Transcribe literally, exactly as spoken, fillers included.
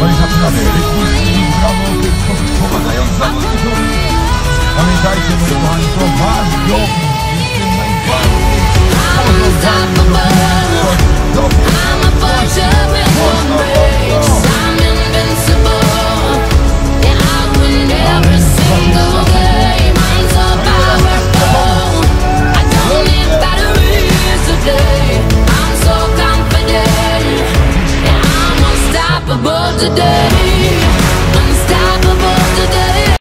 No i zaczynamy. Rytmicznie, brawo, w ten sposób pomagając zawodnikom. Pamiętajcie, moi kochani, to